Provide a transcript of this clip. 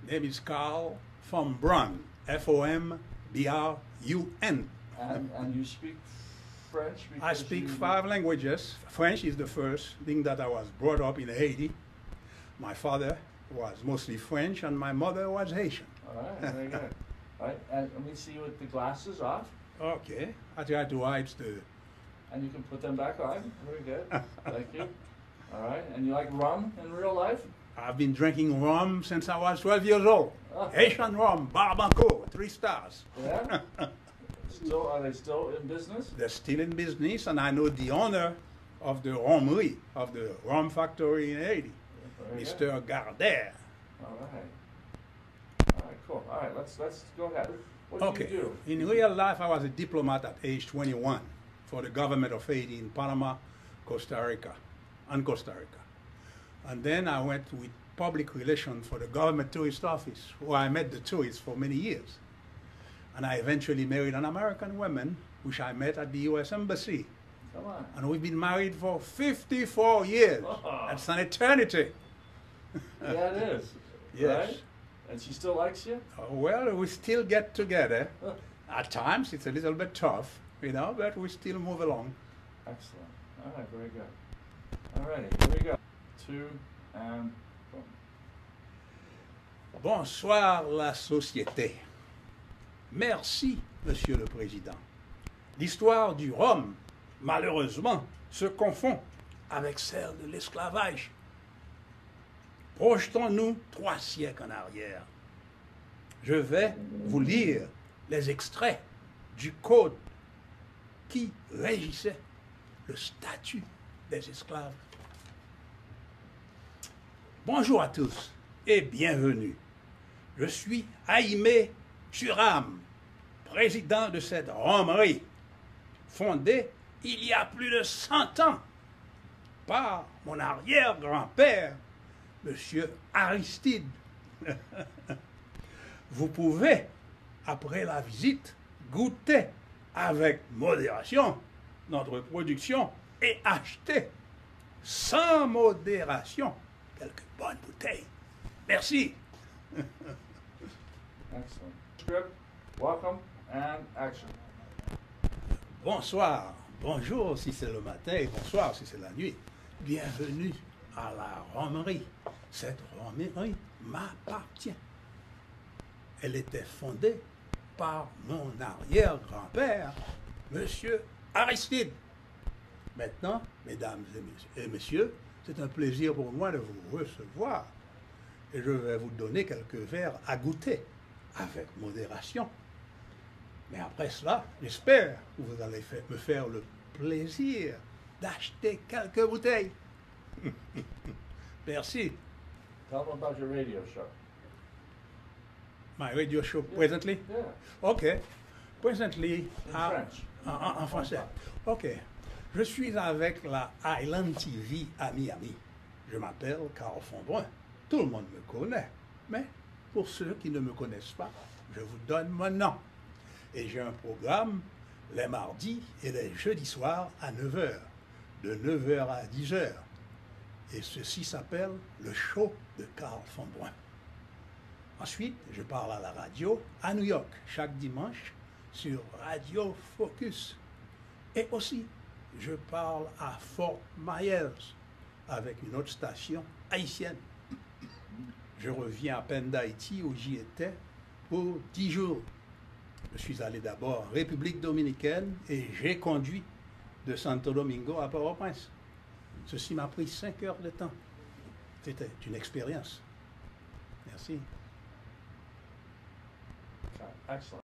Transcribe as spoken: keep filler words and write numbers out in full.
Name is Carl von Brun, F O M B R U N. And, and you speak French? I speak five languages. French is the first, being that I was brought up in Haiti. My father was mostly French and my mother was Haitian. All right, very good. All right, and let me see you with the glasses off. Okay, I try to hide the... And you can put them back on. Very good. Thank you. All right, and you like rum in real life? I've been drinking rum since I was twelve years old. Oh. Haitian rum, Barbancourt, three stars. Yeah? Still, are they still in business? They're still in business, and I know the owner of the Romerie, of the rum factory in Haiti, Very Mister good. Gardère. All right. All right, cool. All right, let's let's go ahead. What do Okay. you do? In real life, I was a diplomat at age twenty-one for the government of Haiti in Panama, Costa Rica, and Costa Rica. And then I went with public relations for the government tourist office, where I met the tourists for many years. And I eventually married an American woman, which I met at the U S Embassy. Come on. And we've been married for fifty-four years. Oh. That's an eternity. Yeah, it is. Yes. Right? And she still likes you? Uh, well, we still get together. At times, it's a little bit tough, you know, but we still move along. Excellent. All right, very good. All righty, here we go. Two and boom. Bonsoir la société. Merci, Monsieur le Président. L'histoire du rhum, malheureusement, se confond avec celle de l'esclavage. Projetons-nous trois siècles en arrière. Je vais vous lire les extraits du code qui régissait le statut des esclaves. Bonjour à tous et bienvenue. Je suis Jaime Suram, président de cette romerie, fondée il y a plus de cent ans par mon arrière-grand-père, Monsieur Aristide. Vous pouvez, après la visite, goûter avec modération notre production et acheter sans modération quelques bonnes bouteilles. Merci. Excellent. Script, welcome, and action. Bonsoir, bonjour si c'est le matin et bonsoir si c'est la nuit. Bienvenue à la romerie. Cette romerie m'appartient. Elle était fondée par mon arrière-grand-père, Monsieur Aristide. Maintenant, mesdames et messieurs, et messieurs, c'est un plaisir pour moi de vous recevoir. Et je vais vous donner quelques verres à goûter, avec modération. Mais après cela, j'espère que vous allez fa- me faire le plaisir d'acheter quelques bouteilles. Merci. Tell them about your radio show. My radio show presently? Yeah. OK. Presently, In à- French. en, en français. OK. Je suis avec la Island T V à Miami. Je m'appelle Carl von Brun. Tout le monde me connaît. Mais pour ceux qui ne me connaissent pas, je vous donne mon nom. Et j'ai un programme les mardis et les jeudis soirs à neuf heures, de neuf heures à dix heures. Et ceci s'appelle le show de Carl von Brun. Ensuite, je parle à la radio à New York, chaque dimanche, sur Radio Focus. Et aussi, je parle à Fort Myers, avec une autre station haïtienne. Je reviens à peine d'Haïti, où j'y étais, pour dix jours. Je suis allé d'abord en République dominicaine et j'ai conduit de Santo Domingo à Port-au-Prince. Ceci m'a pris cinq heures de temps. C'était une expérience. Merci. Excellent.